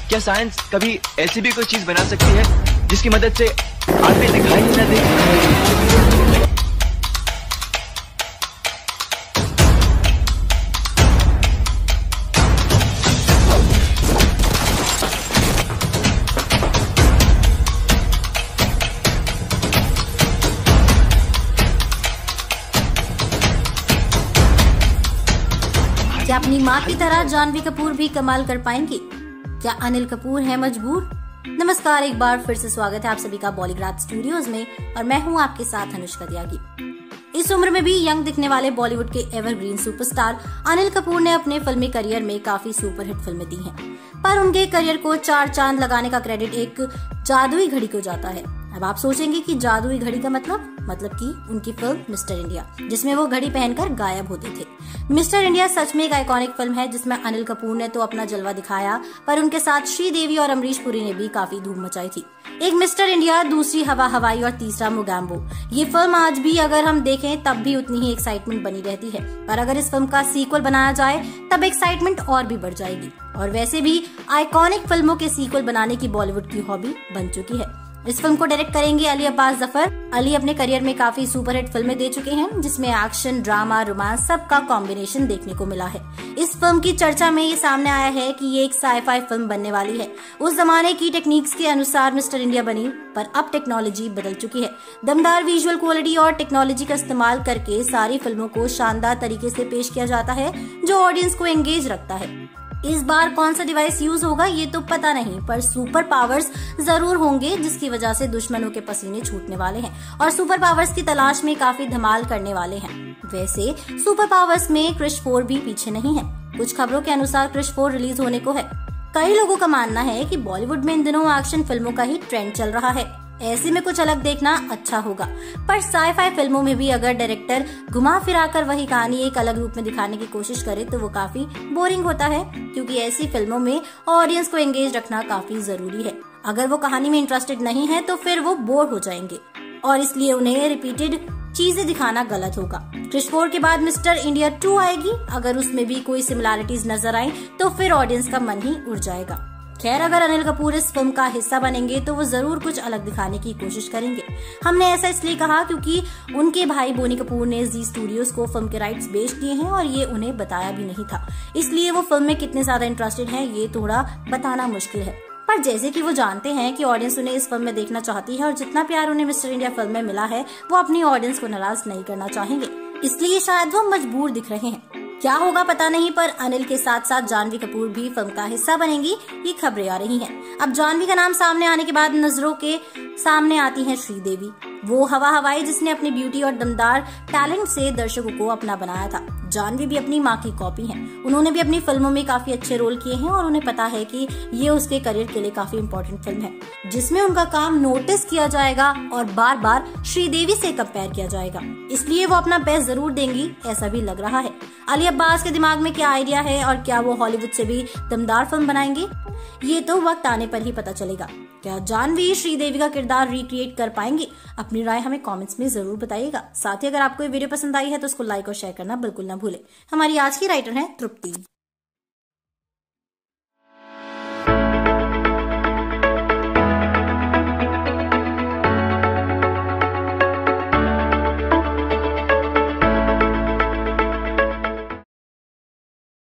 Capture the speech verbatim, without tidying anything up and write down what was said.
क्या साइंस कभी ऐसी भी कोई चीज बना सकती है जिसकी मदद से आगे दिखाई ही न दे? क्या अपनी माँ की तरह जानवी कपूर भी कमाल कर पाएंगी? क्या अनिल कपूर है मजबूर? नमस्कार, एक बार फिर से स्वागत है आप सभी का बॉलीग्राड स्टूडियोज में और मैं हूँ आपके साथ अनुष्का त्यागी। इस उम्र में भी यंग दिखने वाले बॉलीवुड के एवरग्रीन सुपरस्टार अनिल कपूर ने अपने फिल्मी करियर में काफी सुपरहिट फिल्में दी हैं, पर उनके करियर को चार चांद लगाने का क्रेडिट एक जादुई घड़ी को जाता है। अब आप सोचेंगे कि जादुई घड़ी का मतलब मतलब कि उनकी फिल्म मिस्टर इंडिया, जिसमें वो घड़ी पहनकर गायब होते थे। मिस्टर इंडिया सच में एक आइकॉनिक फिल्म है जिसमें अनिल कपूर ने तो अपना जलवा दिखाया, पर उनके साथ श्रीदेवी और अमरीश पुरी ने भी काफी धूम मचाई थी। एक मिस्टर इंडिया, दूसरी हवा हवाई और तीसरा मोगैम्बो। ये फिल्म आज भी अगर हम देखें तब भी उतनी ही एक्साइटमेंट बनी रहती है, पर अगर इस फिल्म का सीक्वल बनाया जाए तब एक्साइटमेंट और भी बढ़ जाएगी। और वैसे भी आइकॉनिक फिल्मों के सीक्वल बनाने की बॉलीवुड की हॉबी बन चुकी है। इस फिल्म को डायरेक्ट करेंगे अली अब्बास जफर। अली अपने करियर में काफी सुपरहिट फिल्में दे चुके हैं, जिसमें एक्शन, ड्रामा, रोमांस सब का कॉम्बिनेशन देखने को मिला है। इस फिल्म की चर्चा में ये सामने आया है कि ये एक साई-फाई फिल्म बनने वाली है। उस जमाने की टेक्निक्स के अनुसार मिस्टर इंडिया बनी, पर अब टेक्नोलॉजी बदल चुकी है। दमदार विजुअल क्वालिटी और टेक्नोलॉजी का इस्तेमाल करके सारी फिल्मों को शानदार तरीके से पेश किया जाता है, जो ऑडियंस को एंगेज रखता है। इस बार कौन सा डिवाइस यूज होगा ये तो पता नहीं, पर सुपर पावर्स जरूर होंगे, जिसकी वजह से दुश्मनों के पसीने छूटने वाले हैं और सुपर पावर्स की तलाश में काफी धमाल करने वाले हैं। वैसे सुपर पावर्स में क्रिश फोर भी पीछे नहीं है। कुछ खबरों के अनुसार क्रिश फोर रिलीज होने को है। कई लोगों का मानना है कि बॉलीवुड में इन दिनों एक्शन फिल्मों का ही ट्रेंड चल रहा है, ऐसे में कुछ अलग देखना अच्छा होगा। पर साई-फाई फिल्मों में भी अगर डायरेक्टर घुमा फिरा कर वही कहानी एक अलग रूप में दिखाने की कोशिश करे तो वो काफी बोरिंग होता है, क्योंकि ऐसी फिल्मों में ऑडियंस को एंगेज रखना काफी जरूरी है। अगर वो कहानी में इंटरेस्टेड नहीं है तो फिर वो बोर हो जाएंगे और इसलिए उन्हें रिपीटेड चीजें दिखाना गलत होगा। क्रिश फोर के बाद मिस्टर इंडिया टू आएगी, अगर उसमें भी कोई सिमिलैरिटीज नजर आए तो फिर ऑडियंस का मन ही उड़ जाएगा। खैर, अगर अनिल कपूर इस फिल्म का हिस्सा बनेंगे तो वो जरूर कुछ अलग दिखाने की कोशिश करेंगे। हमने ऐसा इसलिए कहा क्योंकि उनके भाई बोनी कपूर ने जी स्टूडियोज को फिल्म के राइट्स बेच दिए हैं और ये उन्हें बताया भी नहीं था, इसलिए वो फिल्म में कितने ज्यादा इंटरेस्टेड हैं ये थोड़ा बताना मुश्किल है। पर जैसे कि वो जानते हैं कि ऑडियंस उन्हें इस फिल्म में देखना चाहती है और जितना प्यार उन्हें मिस्टर इंडिया फिल्म में मिला है वो अपनी ऑडियंस को नाराज नहीं करना चाहेंगे, इसलिए शायद वो मजबूर दिख रहे हैं। क्या होगा पता नहीं, पर अनिल के साथ साथ जानवी कपूर भी फिल्म का हिस्सा बनेंगी, ये खबरें आ रही हैं। अब जानवी का नाम सामने आने के बाद नजरों के सामने आती हैं श्रीदेवी, वो हवा हवाई जिसने अपनी ब्यूटी और दमदार टैलेंट से दर्शकों को अपना बनाया था। जानवी भी अपनी माँ की कॉपी हैं। उन्होंने भी अपनी फिल्मों में काफी अच्छे रोल किए हैं और उन्हें पता है कि ये उसके करियर के लिए काफी इम्पोर्टेंट फिल्म है, जिसमें उनका काम नोटिस किया जाएगा और बार बार श्रीदेवी से कंपेयर किया जाएगा, इसलिए वो अपना बेस्ट जरूर देंगी, ऐसा भी लग रहा है। अली अब्बास के दिमाग में क्या आइडिया है और क्या वो हॉलीवुड से भी दमदार फिल्म बनाएंगे, ये तो वक्त आने पर ही पता चलेगा। क्या जानवी श्रीदेवी का किरदार रिक्रिएट कर पाएंगे? अपनी राय हमें कमेंट्स में जरूर बताइएगा। साथ ही अगर आपको ये वीडियो पसंद आई है तो उसको लाइक और शेयर करना बिल्कुल ना भूलें। हमारी आज की राइटर है तृप्ति।